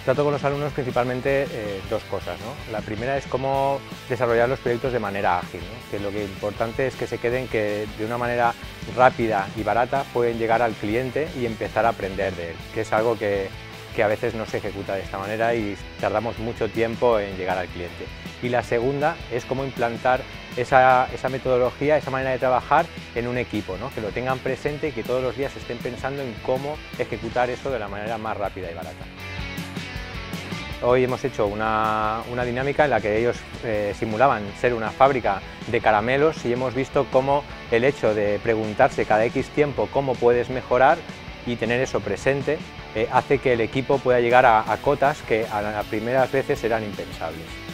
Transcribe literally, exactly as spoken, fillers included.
Trato con los alumnos principalmente eh, dos cosas, ¿no? La primera es cómo desarrollar los proyectos de manera ágil, ¿no? Que lo que es importante es que se queden que de una manera rápida y barata pueden llegar al cliente y empezar a aprender de él, que es algo que, que a veces no se ejecuta de esta manera y tardamos mucho tiempo en llegar al cliente. Y la segunda es cómo implantar esa, esa metodología, esa manera de trabajar en un equipo, ¿no? Que lo tengan presente y que todos los días estén pensando en cómo ejecutar eso de la manera más rápida y barata. Hoy hemos hecho una, una dinámica en la que ellos eh, simulaban ser una fábrica de caramelos y hemos visto cómo el hecho de preguntarse cada X tiempo cómo puedes mejorar y tener eso presente eh, hace que el equipo pueda llegar a, a cotas que a las primeras veces eran impensables.